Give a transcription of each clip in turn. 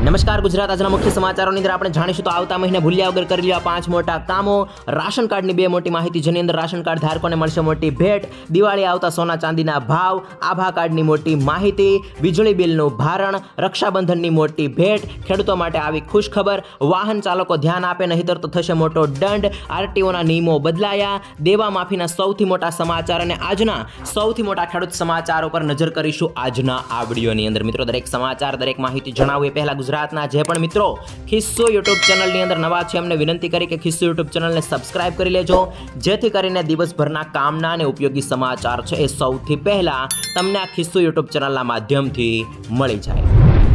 નમસ્કાર ગુજરાત આજના મુખ્ય સમાચારોની અંદર આપણે જાણીશું તો આવતા મહિને ભૂલ્યા વગર કરી લેવા 5 મોટા કામો, રાશન કાર્ડની 2 મોટી માહિતી જેની અંદર રાશન કાર્ડ ધારકોને મળશે મોટી ભેટ, દિવાળી આવતા સોના ચાંદીના ભાવ, આભા કાર્ડની મોટી માહિતી, વીજળી બિલનું ભારણ, રક્ષાબંધનની મોટી ભેટ, ખેડૂતો માટે આવી ખુશ ખબર, વાહન ચાલકો ધ્યાન આપે નહીંતર તો થશે મોટો દંડ, આરટીઓના નિયમો બદલાયા, દેવા માફીના સૌથી મોટા સમાચાર અને આજના સૌથી મોટા ખેડૂત સમાચારો પર નજર કરીશું આજના આ વિડીયોની અંદર। મિત્રો દરેક સમાચાર દરેક માહિતી જણાવું એ પહેલા ગુજરાતના જે પણ મિત્રો ખિસ્સો યુટ્યુબ ચેનલની અંદર નવા છે એમને વિનંતી કરી કે ખિસ્સો યુટ્યુબ ચેનલને સબસ્ક્રાઇબ કરી લેજો જેથી કરીને દિવસભરના કામના અને ઉપયોગી સમાચાર છે એ સૌથી પહેલા તમને આ ખિસ્સો યુટ્યુબ ચેનલના માધ્યમથી મળી જાય।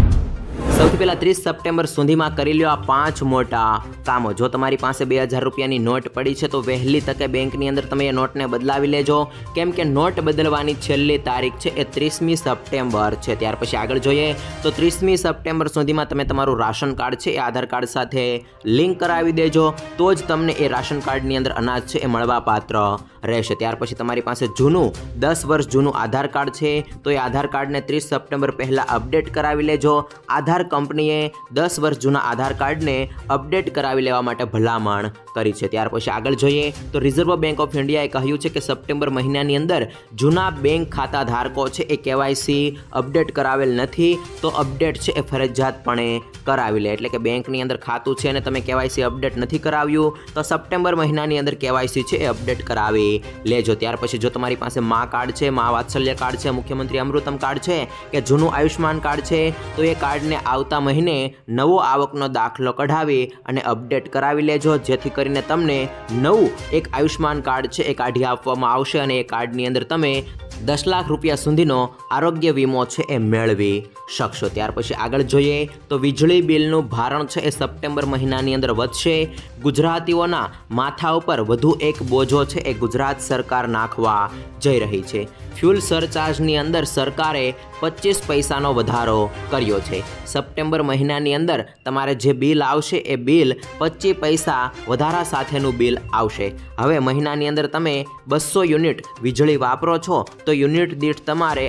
સૌથી પહેલા 30 સપ્ટેમ્બર સુધીમાં કરી લ્યો આ 5 મોટા કામો। જો તમારી પાસે 2000 રૂપિયાની નોટ પડી છે તો વહેલી તકે બેંકની અંદર તમે એ નોટને બદલાવી લેજો કેમ કે નોટ બદલવાની છેલ્લી તારીખ છે એ 30મી સપ્ટેમ્બર છે। ત્યાર પછી આગળ જોઈએ તો 30મી સપ્ટેમ્બર સુધીમાં તમે તમારું રાશન કાર્ડ છે એ આધાર કાર્ડ સાથે લિંક કરાવી દેજો તો જ તમને એ રાશન કાર્ડની અંદર અનાજ છે એ મળવા પાત્ર રહેશે। ત્યાર પછી તમારી પાસે જૂનું 10 વર્ષ જૂનું આધાર કાર્ડ છે તો એ આધાર કાર્ડને 30 સપ્ટેમ્બર પહેલાં અપડેટ કરાવી લેજો। આધાર કંપનીએ 10 વર્ષ જૂના આધાર કાર્ડને અપડેટ કરાવી લેવા માટે ભલામણ કરી છે। ત્યાર પછી આગળ જોઈએ તો રિઝર્વ બેંક ઓફ ઇન્ડિયાએ કહ્યું છે કે સપ્ટેમ્બર મહિનાની અંદર જૂના બેંક ખાતા ધારકો છે એ કેવાયસી અપડેટ કરાવેલ નથી તો અપડેટ છે એ ફરજિયાતપણે કરાવી લે। એટલે કે બેંકની અંદર ખાતું છે અને તમે કેવાયસી અપડેટ નથી કરાવ્યું તો સપ્ટેમ્બર મહિનાની અંદર કેવાયસી છે એ અપડેટ કરાવી લેજો। ત્યાર પછી જો તમારી પાસે મા કાર્ડ છે, મા વાત્સલ્ય કાર્ડ છે, મુખ્યમંત્રી અમૃતમ કાર્ડ છે કે જૂનું આયુષ્માન કાર્ડ છે તો એ કાર્ડને આવતા મહિને નવો આવકનો દાખલો કઢાવી અને અપડેટ કરાવી લેજો જેથી કરીને તમને નવું એક આયુષ્માન કાર્ડ છે એ કાઢી આપવામાં આવશે અને એ કાર્ડની અંદર તમે 10 લાખ રૂપિયા સુધીનો આરોગ્ય વીમો છે એ મેળવી શકશો। ત્યાર પછી આગળ જોઈએ તો વીજળી બિલનું ભારણ છે એ સપ્ટેમ્બર મહિનાની અંદર વધશે। ગુજરાતીઓના માથા ઉપર વધુ એક બોજો છે એ ગુજરાત સરકાર નાખવા જઈ રહી છે। ફ્યુલ સરચાર્જની અંદર સરકારે 25 પૈસાનો વધારો કર્યો છે। સપ્ટેમ્બર મહિનાની અંદર તમારે જે બિલ આવશે એ બિલ 25 પૈસા વધારા સાથેનું બિલ આવશે। હવે મહિનાની અંદર તમે 200 યુનિટ વીજળી વાપરો છો તો યુનિટ દીઠ તમારે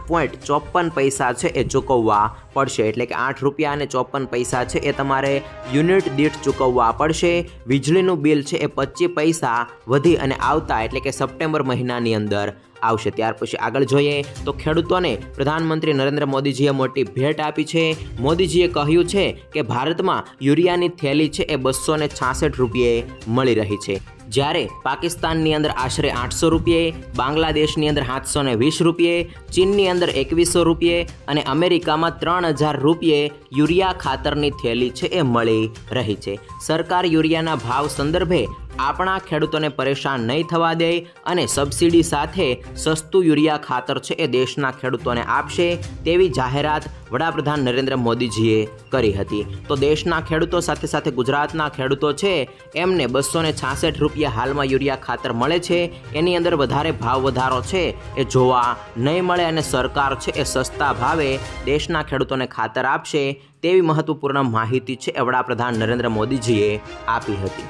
8.54 પૈસા છે એ ચૂકવવા પડશે। એટલે કે 8 રૂપિયા અને 54 પૈસા છે એ તમારે યુનિટ દીઠ ચૂકવવા પડશે। વીજળીનું બિલ છે એ 25 પૈસા વધી અને આવતા એટલે કે સપ્ટેમ્બર મહિનાની અંદર આવશે। ત્યાર પછી આગળ જોઈએ તો ખેડૂતોને પ્રધાનમંત્રી નરેન્દ્ર મોદીજીએ મોટી ભેટ આપી છે। મોદીજીએ કહ્યું છે કે ભારતમાં યુરિયાની થેલી છે એ 266 રૂપિયે મળી રહી છે જ્યારે પાકિસ્તાનની અંદર આશરે 800 રૂપિયે, બાંગ્લાદેશની અંદર 720 રૂપિયે, ચીનની અંદર 2100 રૂપિયે અને અમેરિકામાં 3000 રૂપિયે યુરિયા ખાતરની થેલી છે એ મળી રહી છે। સરકાર યુરિયાના ભાવ સંદર્ભે આપણા ખેડૂતોને પરેશાન નહીં થવા દે અને સબસિડી સાથે સસ્તું યુરિયા ખાતર છે એ દેશના ખેડૂતોને આપશે તેવી જાહેરાત વડાપ્રધાન નરેન્દ્ર મોદીજીએ કરી હતી। તો દેશના ખેડૂતો સાથે સાથે ગુજરાતના ખેડૂતો છે એમને 266 રૂપિયા હાલમાં યુરિયા ખાતર મળે છે એની અંદર વધારે ભાવ વધારો છે એ જોવા નહીં મળે અને સરકાર છે એ સસ્તા ભાવે દેશના ખેડૂતોને ખાતર આપશે તેવી મહત્વપૂર્ણ માહિતી છે એ વડાપ્રધાન નરેન્દ્ર મોદીજીએ આપી હતી।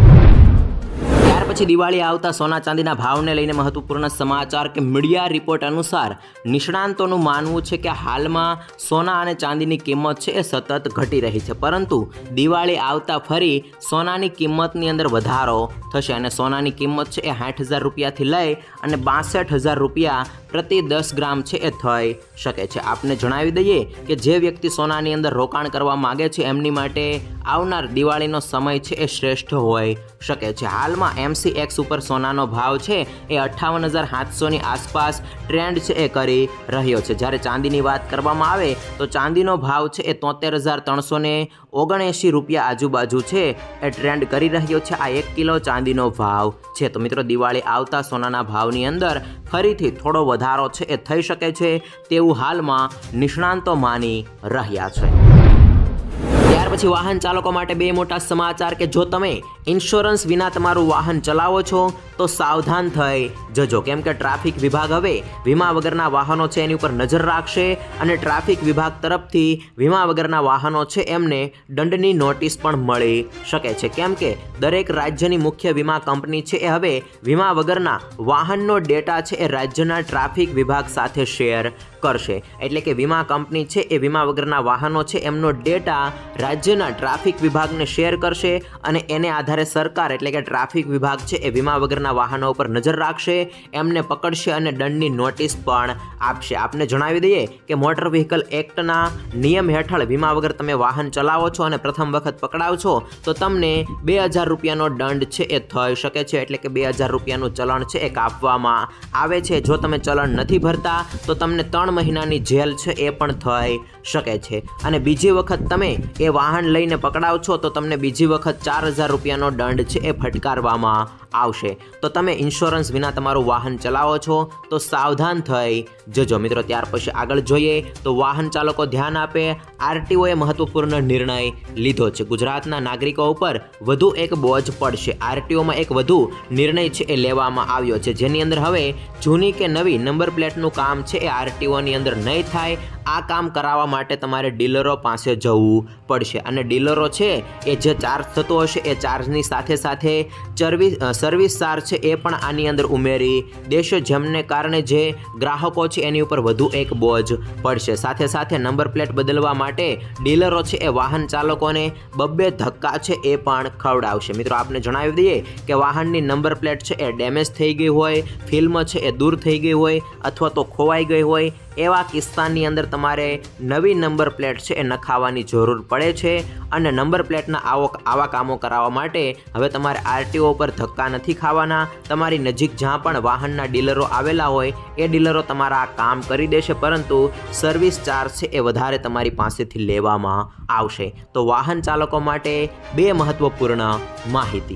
ત્યાર પછી દિવાળી આવતા સોના ચાંદીના ભાવને લઈને મહત્વપૂર્ણ સમાચાર કે મીડિયા રિપોર્ટ અનુસાર નિષ્ણાંતોનું માનવું છે કે હાલમાં સોના અને ચાંદીની કિંમત છે એ સતત ઘટી રહી છે પરંતુ દિવાળી આવતા ફરી સોનાની કિંમતની અંદર વધારો થશે અને સોનાની કિંમત છે એ 60,000 રૂપિયાથી લઈ અને 62,000 રૂપિયા પ્રતિ 10 ગ્રામ છે એ થઈ શકે છે। આપને જણાવી દઈએ કે જે વ્યક્તિ સોનાની અંદર રોકાણ કરવા માગે છે એમની માટે આવનાર દિવાળીનો સમય છે એ શ્રેષ્ઠ હોઈ શકે છે। હાલમાં MCX ઉપર સોનાનો ભાવ છે એ 58,700ની આસપાસ ટ્રેન્ડ છે એ કરી રહ્યો છે જ્યારે ચાંદીની વાત કરવામાં આવે તો ચાંદીનો ભાવ છે એ 73,379 રૂપિયા આજુબાજુ છે એ ટ્રેન્ડ કરી રહ્યો છે। આ 1 કિલો ચાંદીનો ભાવ છે। તો મિત્રો દિવાળી આવતા સોનાના ભાવની અંદર ફરીથી થોડો વધારો છે એ થઈ શકે છે તેવું હાલમાં નિષ્ણાંતો માની રહ્યા છે। ત્યાર પછી વાહન ચાલકો માટે 2 મોટા સમાચાર કે જો તમે ઇન્સ્યોરન્સ વિના તમારું વાહન ચલાવો છો તો સાવધાન થઈ જજો, કેમ કે ટ્રાફિક વિભાગ હવે વીમા વગરના વાહનો છે એની ઉપર નજર રાખશે અને ટ્રાફિક વિભાગ તરફથી વીમા વગરના વાહનો છે એમને દંડની નોટિસ પણ મળી શકે છે, કેમ કે દરેક રાજ્યની મુખ્ય વીમા કંપની છે એ હવે વીમા વગરના વાહનનો ડેટા છે એ રાજ્યના ટ્રાફિક વિભાગ સાથે શેર કરશે। એટલે કે વીમા કંપની છે એ વીમા વગરના વાહનો છે એમનો ડેટા રાજ્યના ટ્રાફિક વિભાગને શેર કરશે અને એને આધારે સરકાર એટલે કે ટ્રાફિક વિભાગ છે એ વીમા વગરના વાહનો ઉપર નજર રાખશે, એમને પકડશે અને દંડની નોટિસ પણ આપશે। આપને જણાવી દઈએ કે મોટર વ્હીકલ એક્ટના નિયમ હેઠળ વીમા વગર તમે વાહન ચલાવો છો અને પ્રથમ વખત પકડાવ છો તો તમને 2000 રૂપિયાનો દંડ છે એ થઈ શકે છે, એટલે કે 2000 રૂપિયાનું ચલણ છે એ કાપવામાં આવે છે। જો તમે ચલણ નથી ભરતા તો તમને 3 મહિનાની જેલ છે એ પણ થઈ શકે છે અને બીજી વખત તમે એ વાહન લઈને પકડાવ છો તો તમને બીજી વખત 4000 રૂપિયાનો દંડ છે એ ફટકારવામાં આવશે। તો તમે ઇન્સ્યોરન્સ વિના તમારું વાહન ચલાવો છો તો સાવધાન થઈ જજો મિત્રો। ત્યાર પછી આગળ જોઈએ તો વાહન ચાલકો ધ્યાન આપે, આરટીઓએ મહત્વપૂર્ણ નિર્ણય લીધો છે। ગુજરાતના નાગરિકો ઉપર વધુ એક બોજ પડશે। આરટીઓમાં એક વધુ નિર્ણય છે એ લેવામાં આવ્યો છે, જેની અંદર હવે જૂની કે નવી નંબર પ્લેટનું કામ છે એ આરટીઓની અંદર નહીં થાય। આ કામ કરાવવા માટે તમારે ડીલરો પાસે જવું પડશે અને ડીલરો છે એ જે ચાર્જ થતો હશે એ ચાર્જની સાથે સાથે સર્વિસ ચાર્જ છે એ પણ આની અંદર ઉમેરી દેશે, જેમને કારણે જે ગ્રાહકો છે એની ઉપર વધુ એક બોજ પડશે। સાથે સાથે નંબર પ્લેટ બદલવા માટે ડીલરો છે એ વાહન ચાલકોને 2 ધક્કા છે એ પણ ખવડાવશે। મિત્રો આપને જણાવી દઈએ કે વાહનની નંબર પ્લેટ છે એ ડેમેજ થઈ ગઈ હોય, ફિલ્મ છે એ દૂર થઈ ગઈ હોય અથવા તો ખોવાઈ ગઈ હોય, એવા કિસ્સાની અંદર તમારે નવી નંબર પ્લેટ છે એ નખાવવાની જરૂર પડે છે અને નંબર પ્લેટના આવા કામો કરાવવા માટે હવે તમારે આરટીઓ પર ધક્કા નથી ખાવાના। તમારી નજીક જ્યાં પણ વાહનના ડીલરો આવેલા હોય એ ડીલરો તમારા આ કામ કરી દેશે, પરંતુ સર્વિસ ચાર્જ છે એ વધારે તમારી પાસેથી લેવામાં આવશે। તો વાહન ચાલકો માટે 2 મહત્વપૂર્ણ માહિતી।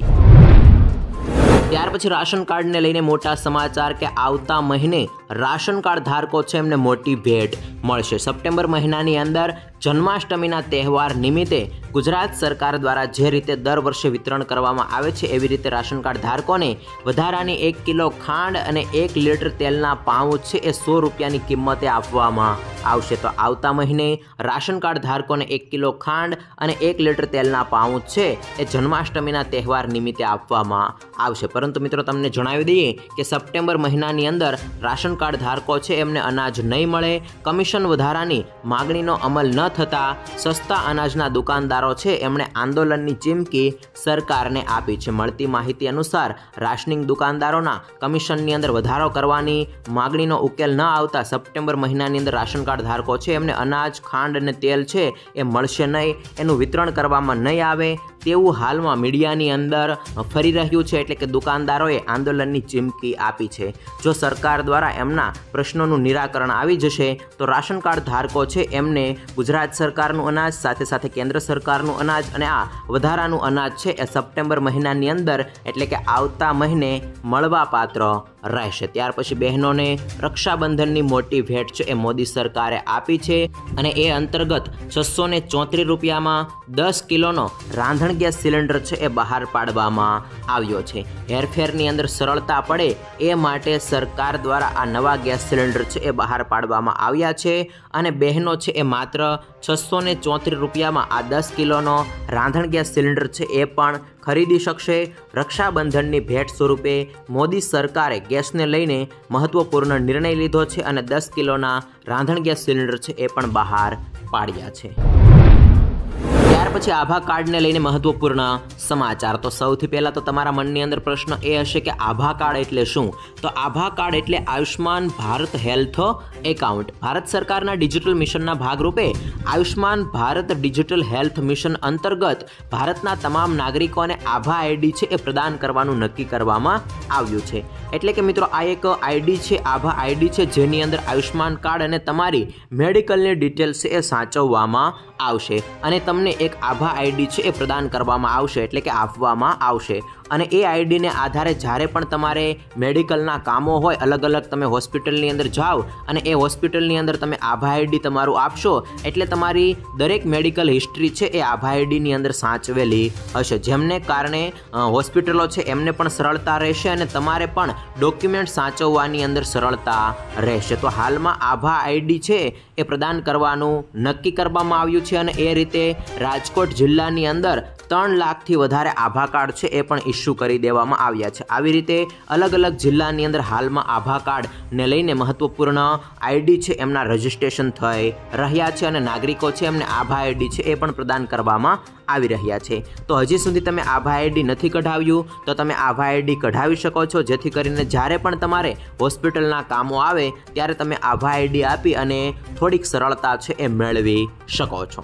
ત્યાર પછી રાશન કાર્ડને લઈને મોટા સમાચાર કે આવતા મહિને રાશન કાર્ડ ધારકો છે એમને મોટી ભેટ મળશે। સપ્ટેમ્બર મહિનાની અંદર જન્માષ્ટમીના તહેવાર નિમિત્તે ગુજરાત સરકાર દ્વારા જે રીતે દર વર્ષે વિતરણ કરવામાં આવે છે એવી રીતે રાશન કાર્ડ ધારકોને વધારાની 1 કિલો ખાંડ અને 1 લીટર તેલના પાઉચ છે એ 100 રૂપિયાની કિંમતે આપવામાં આવશે। તો આવતા મહિને રાશન કાર્ડ ધારકોને 1 કિલો ખાંડ અને 1 લીટર તેલના પાઉચ છે એ જન્માષ્ટમીના તહેવાર નિમિત્તે આપવામાં આવશે। પરંતુ મિત્રો તમને જણાવી દઈએ કે સપ્ટેમ્બર મહિનાની અંદર રાશન કાર્ડ ધારકો છે એમને અનાજ નહીં મળે। કમિશન વધારાની માગણીનો અમલ ન થતાં સસ્તા અનાજના દુકાનદારો છે એમણે આંદોલનની ચીમકી સરકારને આપી છે। મળતી માહિતી અનુસાર રાશનિંગ દુકાનદારોના કમિશનની અંદર વધારો કરવાની માગણીનો ઉકેલ ન આવતા સપ્ટેમ્બર મહિનાની અંદર રાશન કાર્ડ ધારકો છે એમને અનાજ, ખાંડ અને તેલ છે એ મળશે નહીં, એનું વિતરણ કરવામાં નહીં આવે તેવું હાલમાં મીડિયાની અંદર ફરી રહ્યું છે, એટલે કે દુકાનદારોએ આંદોલનની ચીમકી આપી છે। જો સરકાર દ્વારા એમના પ્રશ્નોનું નિરાકરણ આવી જશે તો રાશન કાર્ડ ધારકો છે એમને ગુજરાત સરકારનું અનાજ સાથે સાથે કેન્દ્ર સરકારનું અનાજ અને આ વધારાનું અનાજ છે એ સપ્ટેમ્બર મહિનાની અંદર એટલે કે આવતા મહિને મળવાપાત્ર રહેશે। ત્યાર પછી બહેનોને રક્ષાબંધનની મોટી ભેટ છે એ મોદી સરકારે આપી છે અને એ અંતર્ગત 634 રૂપિયામાં 10 કિલોનો રાંધણ ગેસ સિલિન્ડર છે એ બહાર પાડવામાં આવ્યો છે। હેરફેરની અંદર સરળતા પડે એ માટે સરકાર દ્વારા આ નવા ગેસ સિલિન્ડર છે એ બહાર પાડવામાં આવ્યા છે અને બહેનો છે એ માત્ર 634 રૂપિયામાં આ 10 કિલોનો રાંધણ ગેસ સિલિન્ડર છે એ પણ ખરીદી શકશે। રક્ષાબંધનની ભેટ સ્વરૂપે મોદી સરકારે ગેસને લઈને મહત્વપૂર્ણ નિર્ણય લીધો છે અને 10 કિલોના રાંધણ ગેસ સિલિન્ડર છે એ પણ બહાર પાડ્યા છે। ત્યાર પછી આભા કાર્ડને લઈને મહત્વપૂર્ણ સમાચાર। તો સૌથી પહેલાં તો તમારા મનની અંદર પ્રશ્ન એ હશે કે આભા કાર્ડ એટલે શું? તો આભા કાર્ડ એટલે આયુષ્માન ભારત હેલ્થ એકાઉન્ટ। ભારત સરકારના ડિજિટલ મિશનના ભાગરૂપે Ayushman Bharat digital health mission અંતર્ગત ભારતના તમામ નાગરિકોને આભા આઈડી છે એ પ્રદાન કરવાનું નક્કી કરવામાં આવ્યું છે। એટલે કે મિત્રો આ એક આઈડી છે, આભા આઈડી છે, જેની અંદર આયુષ્માન કાર્ડ અને તમારી મેડિકલની ડિટેલ્સ છે એ સાચવવામાં આવશે અને તમને એક આભા આઈડી છે એ પ્રદાન કરવામાં આવશે એટલે કે આપવામાં આવશે અને એ આઈડીને આધારે જ્યારે પણ તમારે મેડિકલના કામો હોય, અલગ અલગ તમે હોસ્પિટલની અંદર જાઓ અને એ હોસ્પિટલની અંદર તમે આભા આઈડી તમારું આપશો એટલે તમારી દરેક મેડિકલ હિસ્ટ્રી છે એ આભા આઈડીની અંદર સાચવેલી હશે, જેમને કારણે હોસ્પિટલો છે એમને પણ સરળતા રહેશે અને તમારે પણ ડોક્યુમેન્ટ સાચવવાની અંદર સરળતા રહેશે। તો હાલમાં આભા આઈડી છે એ પ્રદાન કરવાનું નક્કી કરવામાં આવ્યું છે અને એ રીતે રાજકોટ જિલ્લાની અંદર 3 લાખથી વધારે આભા કાર્ડ છે એ પણ ઇસ્યુ કરી દેવામાં આવ્યા છે। આવી રીતે અલગ અલગ જિલ્લાની અંદર હાલમાં આભા કાર્ડને લઈને મહત્વપૂર્ણ આઈડી છે એમના રજિસ્ટ્રેશન થઈ રહ્યા છે અને નાગરિકો છે એમને આભા આઈડી છે એ પણ પ્રદાન કરવામાં આવી રહ્યા છે। તો હજી સુધી તમે આભા આઈડી નથી કઢાવ્યું તો તમે આભા આઈડી કઢાવી શકો છો, જેથી કરીને જ્યારે પણ તમારે હોસ્પિટલના કામો આવે ત્યારે તમે આભા આઈડી આપી અને થોડીક સરળતા છે એ મેળવી શકો છો।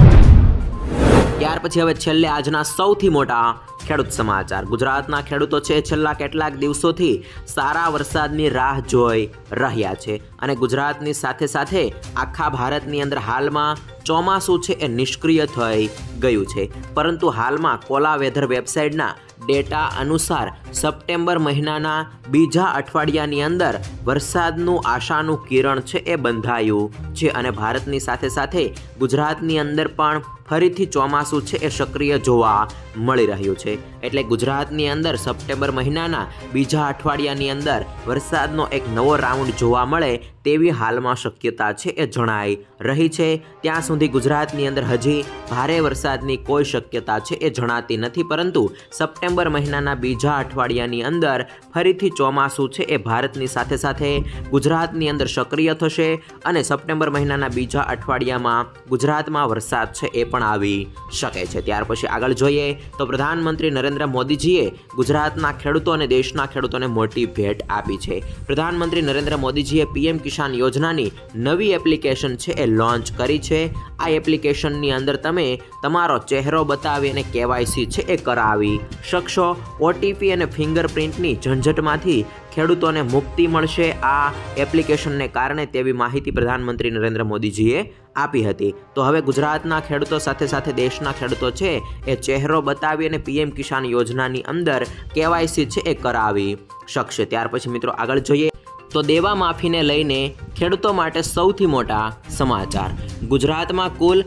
ત્યાર પછી હવે છેલ્લે આજના સૌથી મોટા ખેડૂત સમાચાર। ગુજરાતના ખેડૂતો છે છેલ્લા કેટલાક દિવસોથી સારા વરસાદની રાહ જોઈ રહ્યા છે અને ગુજરાતની સાથે સાથે આખા ભારતની અંદર હાલમાં ચોમાસું છે એ નિષ્ક્રિય થઈ ગયું છે, પરંતુ હાલમાં કોલા વેધર વેબસાઇટના ડેટા અનુસાર સપ્ટેમ્બર મહિનાના બીજા અઠવાડિયાની અંદર વરસાદનું આશાનું કિરણ છે એ બંધાયું છે અને ભારતની સાથે સાથે ગુજરાતની અંદર પણ ફરીથી ચોમાસું છે એ સક્રિય જોવા મળી રહ્યું છે। એટલે ગુજરાતની અંદર સપ્ટેમ્બર મહિનાના બીજા અઠવાડિયાની અંદર વરસાદનો એક નવો રાઉન્ડ જોવા મળે તેવી હાલમાં શક્યતા છે એ જણાઈ રહી છે। ત્યાં સુધી ગુજરાતની અંદર હજી ભારે વરસાદની કોઈ શક્યતા છે એ જણાતી નથી, પરંતુ સપ્ટેમ્બર મહિનાના બીજા અઠવાડિયાની અંદર ફરીથી ચોમાસું છે એ ભારતની સાથે સાથે ગુજરાતની અંદર સક્રિય થશે અને સપ્ટેમ્બર મહિનાના બીજા અઠવાડિયામાં ગુજરાતમાં વરસાદ છે એ પણ આવી શકે છે। ત્યાર પછી આગળ જોઈએ તો પ્રધાનમંત્રી નરેન્દ્ર મોદીજીએ ગુજરાતના ખેડૂતો અને દેશના ખેડૂતોને મોટી ભેટ આપી છે। પ્રધાનમંત્રી નરેન્દ્ર મોદીજીએ પીએમ કિસાન યોજનાની નવી એપ્લિકેશન છે એ લોન્ચ કરી છે। આ એપ્લિકેશનની અંદર તમે તમારો ચહેરો બતાવી અને કેવાયસી છે એ કરાવી શકશો। ઓટીપી અને ફિંગરપ્રિન્ટની ઝંઝટમાંથી ખેડૂતોને મુક્તિ મળશે આ એપ્લિકેશનને કારણે તેવી માહિતી પ્રધાનમંત્રી નરેન્દ્ર મોદીજીએ આપી હતી। તો હવે ગુજરાતના ખેડૂતો સાથે સાથે દેશના ખેડૂતો છે એ ચહેરો બતાવી અને પીએમ કિસાન યોજનાની અંદર કેવાયસી છે એ કરાવી શકશે। ત્યાર પછી મિત્રો આગળ જોઈએ તો દેવા માફીને લઈને ખેડૂતો માટે સૌથી મોટા સમાચાર। ગુજરાતમાં કુલ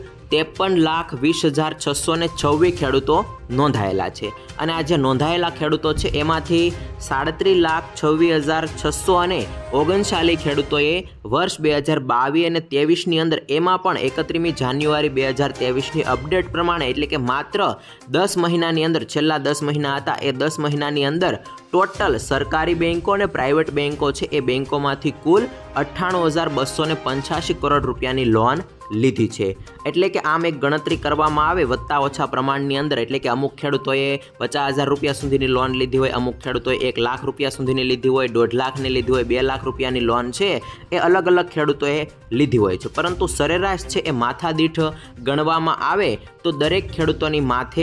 53,20,626 ખેડૂતો નોંધાયેલા છે અને આ જે નોંધાયેલા ખેડૂતો છે એમાંથી 37,26,639 ખેડૂતોએ વર્ષ 2022 અને 23ની અંદર એમાં પણ 31મી જાન્યુઆરી 2023ની અપડેટ પ્રમાણે એટલે કે માત્ર 10 મહિનાની અંદર છેલ્લા 10 મહિના હતા એ 10 મહિનાની અંદર ટોટલ સરકારી બેન્કો અને પ્રાઇવેટ બેન્કો છે એ બેન્કોમાંથી કુલ 98,285 કરોડ રૂપિયાની લોન લીધી છે। એટલે કે આમ એક ગણતરી કરવામાં આવે વત્તા ઓછા પ્રમાણની અંદર, એટલે કે અમુક ખેડૂતોએ 50,000 રૂપિયા સુધીની લોન લીધી હોય, અમુક ખેડૂતોએ 1 લાખ રૂપિયા સુધીની લીધી હોય, 1.5 લાખની લીધી હોય, 2 લાખ રૂપિયાની લોન છે એ અલગ અલગ ખેડૂતોએ લીધી હોય છે, પરંતુ સરેરાશ છે એ માથાદીઠ ગણવામાં આવે તો દરેક ખેડૂતોની માથે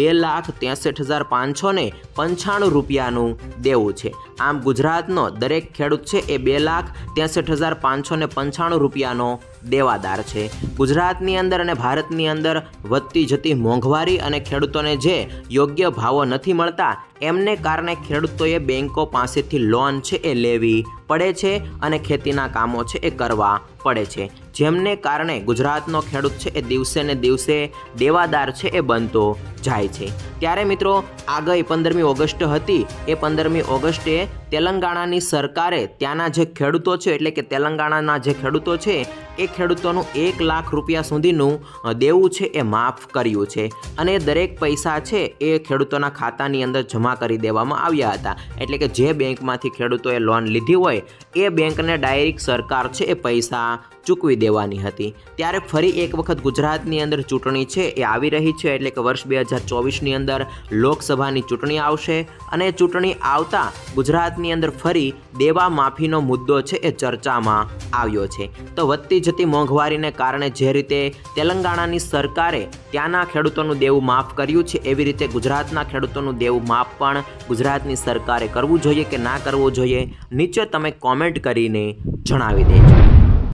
2,63,595 રૂપિયાનું દેવું છે। આમ ગુજરાતનો દરેક ખેડૂત છે એ 2,63,595 રૂપિયાનો દેવાદાર છે। ગુજરાતની અંદર અને ભારતની અંદર વધતી જતી મોંઘવારી અને ખેડૂતોને જે યોગ્ય ભાવો નથી મળતા એમને કારણે ખેડૂતોએ બેન્કો પાસેથી લોન છે એ લેવી પડે છે અને ખેતીના કામો છે એ કરવા પડે છે, જેમને કારણે ગુજરાતનો ખેડૂત છે એ દિવસે ને દિવસે દેવાદાર છે એ બનતો જાય છે। ત્યારે મિત્રો આગળ 15મી ઓગસ્ટ હતી એ 15મી ઓગસ્ટે તેલંગાણાની સરકારે ત્યાંના જે ખેડૂતો છે એટલે કે તેલંગાણાના જે ખેડૂતો છે એ ખેડૂતોનું 1 લાખ રૂપિયા સુધીનું દેવું છે એ માફ કર્યું છે અને દરેક પૈસા છે એ ખેડૂતોના ખાતાની અંદર જમા કરી દેવામાં આવ્યા હતા। એટલે કે જે બેંકમાંથી ખેડૂતોએ લોન લીધી હોય એ બેંકને ડાયરેક્ટ સરકાર છે એ પૈસા ચૂકવી દેવાની હતી। ત્યારે ફરી એક વખત ગુજરાતની અંદર ચૂંટણી છે એ આવી રહી છે, એટલે કે વર્ષ 2024ની અંદર લોકસભાની ચૂંટણી આવશે અને ચૂંટણી આવતા ગુજરાતની અંદર ફરી દેવા માફીનો મુદ્દો છે એ ચર્ચામાં આવ્યો છે। તો વધતી જતી મોંઘવારીને કારણે જે રીતે તેલંગાણાની સરકારે ત્યાંના ખેડૂતોનું દેવું માફ કર્યું છે એવી રીતે ગુજરાતના ખેડૂતોનું દેવું માફ પણ ગુજરાતની સરકારે કરવું જોઈએ કે ના કરવું જોઈએ, નીચે તમે કોમેન્ટ કરીને જણાવી દેજો।